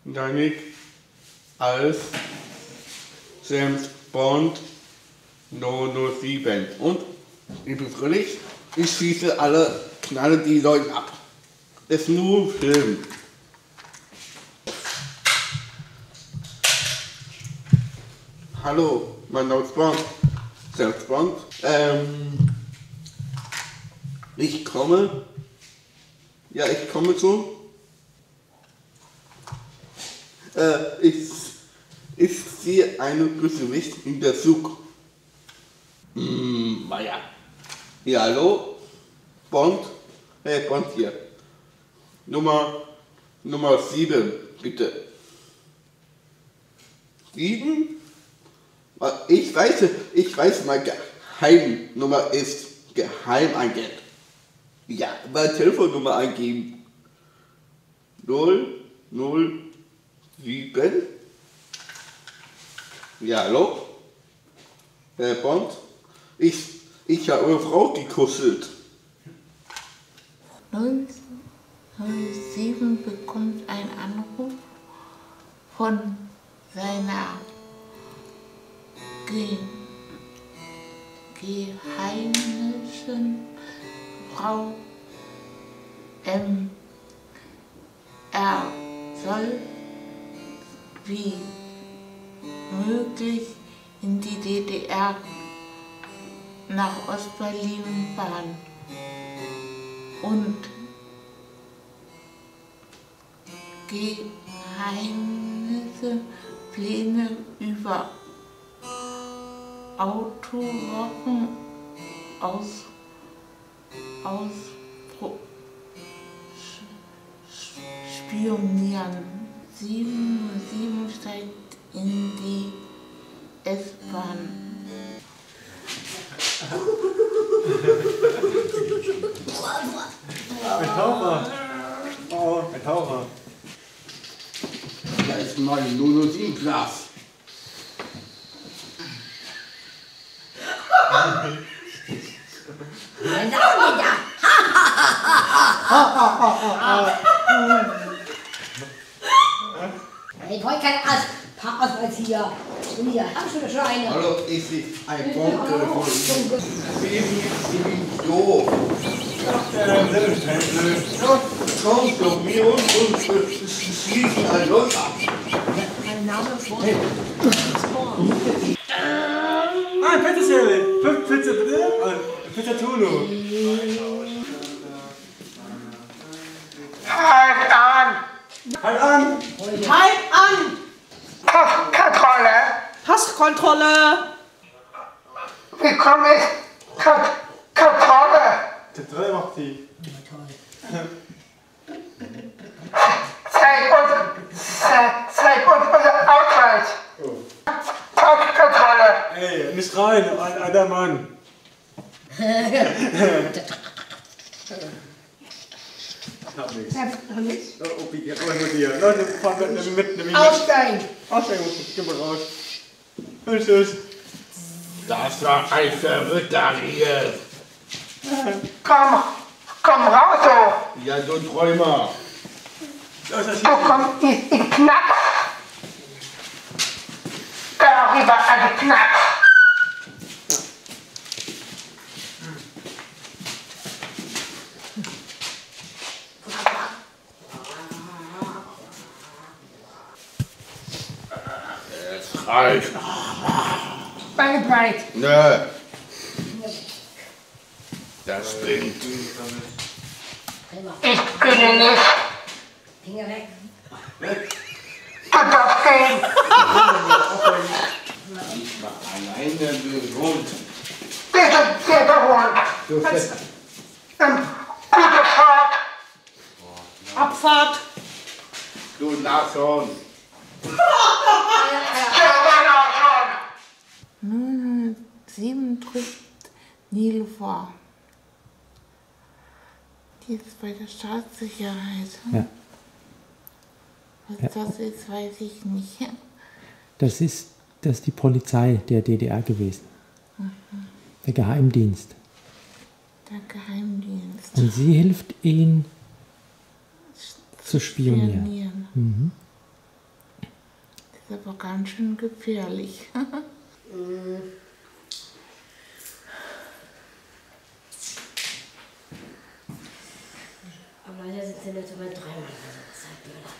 damit als James Bond 007. Und ich bin fröhlich, ich schieße alle, knalle die Leute ab. Das ist nur ein Film. Hallo, mein Name ist Bond. James Bond. Ich komme. Ja, ich komme schon. Ich sehe einen Bösewicht in der Zug. Naja. Ja, hallo? Bond? Hey, Bond hier. Nummer 7, bitte. 7? Ich weiß, meine Geheimnummer ist Geheimagent. Ja, meine Telefonnummer eingeben. 007. Ja, hallo? Herr Bond? Ich habe eure Frau gekusselt. 007 bekommt einen Anruf von seiner geheimnischen Frau. Er soll wie möglich in die DDR nach Ostberlin fahren und geheime Pläne über Autowaffen spionieren. 707 steigt in die S-Bahn. Ein Taucher. Oh, ein Taucher. Da ist mein 007 Glas. Was ist das denn da? Ich wollte keinen Ausweis hier. Und hier, haben schon eine. Hallo, ich sehe ein Bond-Telefon. Baby, doof. Komm zu mir und schließen alle Leute ab. Mein Name ist Bond. Ah, Pizzaserie. Pizza bitte. Pizza Tuno. Halt an! Halt an! Halt an! Kontrolle! Passkontrolle! Wie komme ich? Kontrolle! Der 3 macht die. Zeig uns unser Ausweis! Kontrolle! Ey, nicht rein, alter Mann. Ich hab nichts. Oh, wie geht mit dir? Leute, fahr mit. Aussteigen! Aussteigen, geh mal raus. Tschüss. Das war ein Verrückter hier. Komm raus, du! Ja, du Träumer. Du kommst in Knacks! Darüber eine Knacks! Es reicht. Beine breit! Nö. Das bringt. Ich bin nicht! Finger weg! Du darfst gehen! Ich war alleine gewohnt. Bitte, sehr beruhigt! Du fährst. Gute Fahrt! Abfahrt! Du Nashorn. Selber nachschauen! 007 trifft Nilüfer. Die ist bei der Staatssicherheit. Ja. Was das ist, weiß ich nicht. Das ist die Polizei der DDR gewesen. Der Geheimdienst. Der Geheimdienst. Und sie hilft ihnen zu spionieren. Mhm. ganz schön gefährlich. Aber leider sind sie jetzt immer dreimal Zeit, Müller.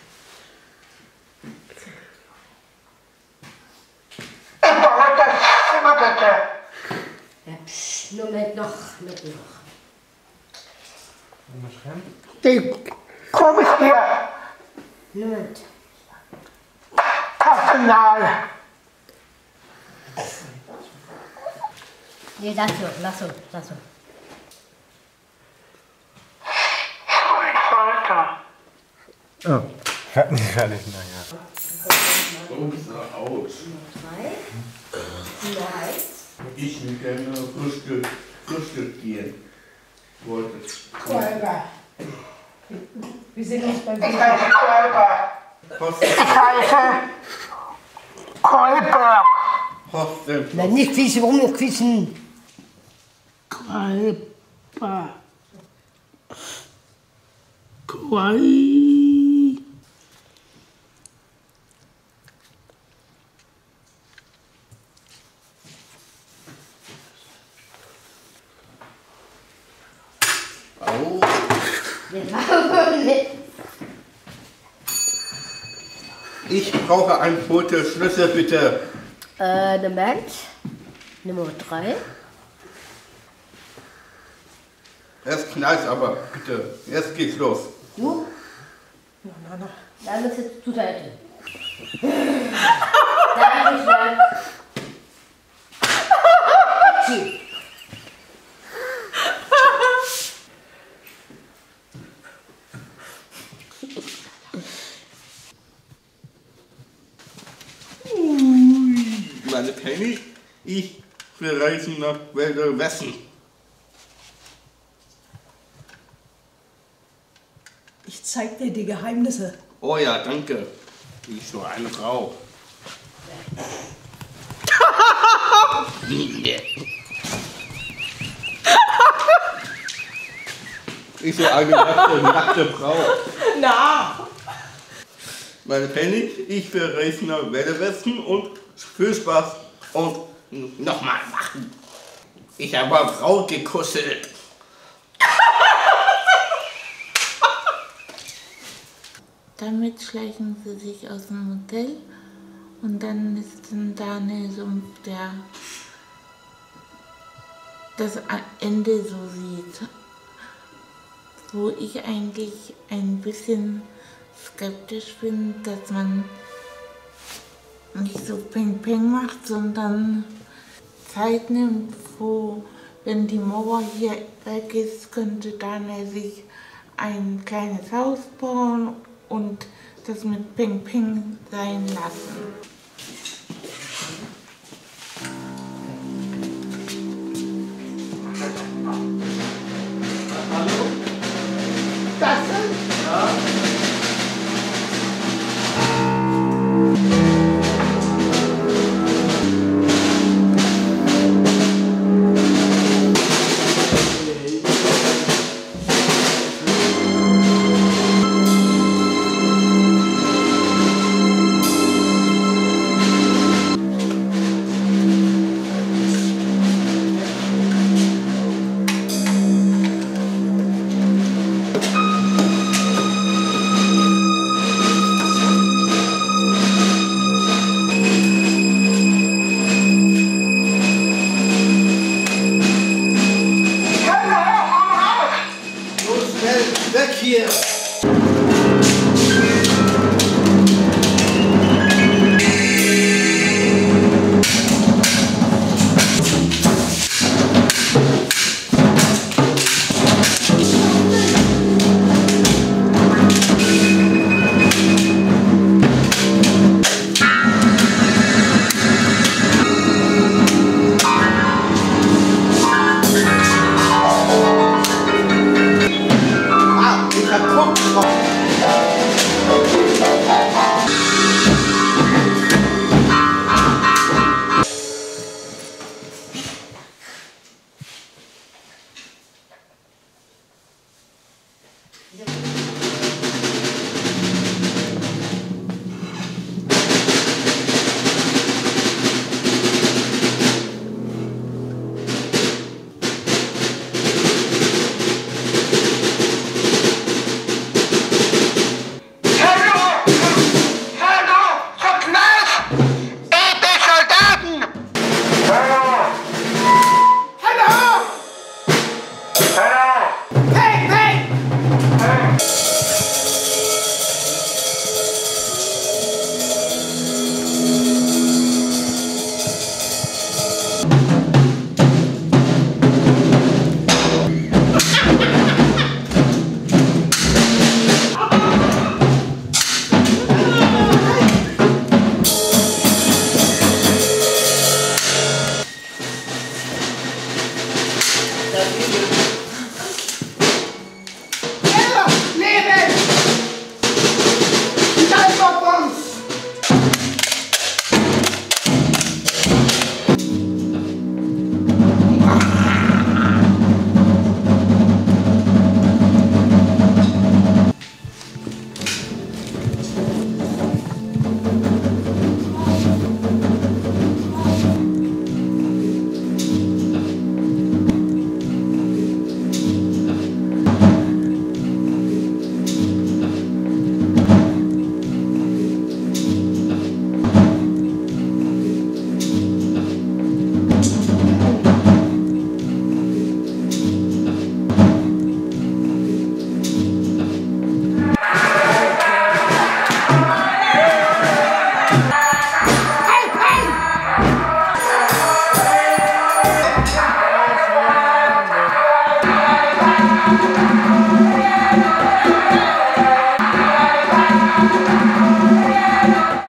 Ich brauche das Zimmer bitte. Ja, psch, Moment noch. Die Kommission. Moment. Personal. Nee, lass so. Schalter. Oh, fertig, naja. So sah aus. 3. Nur Ich will gerne Frühstück gehen. Wollte. Wir sind uns bei Ich heiße Kolber. Ich heiße Kolber. Horst Na, nicht quietschen, warum nicht quietschen? Kalber. Quai. Au. Ich brauche einen Schlüssel, bitte. Moment. Nummer 3. Es knallt aber, bitte. Jetzt geht's los. Du? Dann ist jetzt zur Seite. Da ist lang. Meine Penny, ich will reisen nach Westen. Ich zeig dir die Geheimnisse. Oh ja, danke. Wie so eine Frau. Ich so eine nackte Frau. Na, Meine Penny, ich will reisen nach Westen und viel Spaß und nochmal machen. Ich habe eine Frau gekusselt. Damit schleichen sie sich aus dem Hotel und dann ist dann Daniel Sumpf, der das Ende so sieht. Wo ich eigentlich ein bisschen skeptisch bin, dass man nicht so Peng Peng macht, sondern Zeit nimmt, wo, wenn die Mauer hier weg ist, könnte Daniel sich ein kleines Haus bauen und das mit Peng Peng sein lassen.